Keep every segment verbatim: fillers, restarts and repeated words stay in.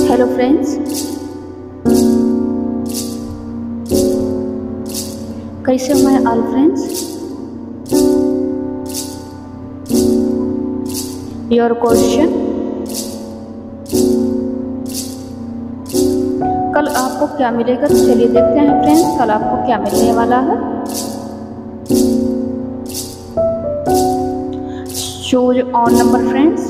Hello friends, कैसे हो मैं ऑल फ्रेंड्स। योर क्वेश्चन, कल आपको क्या मिलेगा, तो चलिए देखते हैं फ्रेंड्स कल आपको क्या मिलने वाला है। Choose on number friends,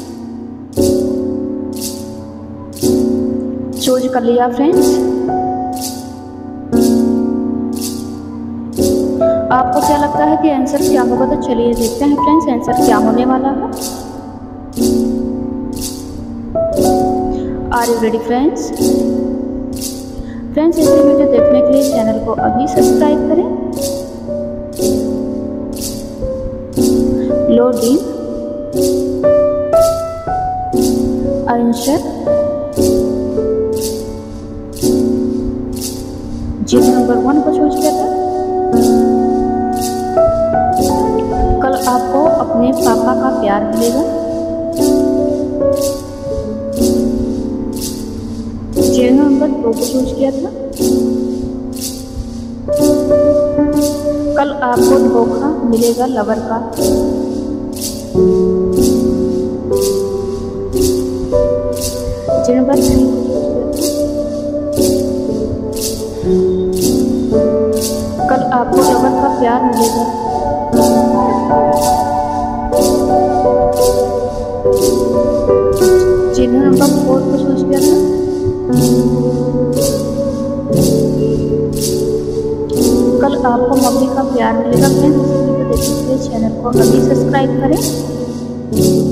choose कर लिया फ्रेंड्स। आपको क्या लगता है कि आंसर क्या होगा, तो चलिए देखते हैं फ्रेंड्स आंसर क्या होने वाला है। Are you ready friends? Friends ऐसे वीडियो देखने के लिए चैनल को अभी सब्सक्राइब करें। लोडिंग आंसर जिन नंबर वन को चूज किया था। कल आपको अपने पापा का प्यार मिलेगा। जिन नंबर दो को चूज किया था। कल आपको धोखा मिलेगा लवर का। जिन नंबर थ्री कल आपको लवर का प्यार मिलेगा। जिन्हें नंबर फोर को चूज किया था। कल आपको मम्मी का प्यार मिलेगा। फ्रेंड्स देखने के लिए चैनल को अभी सब्सक्राइब करें।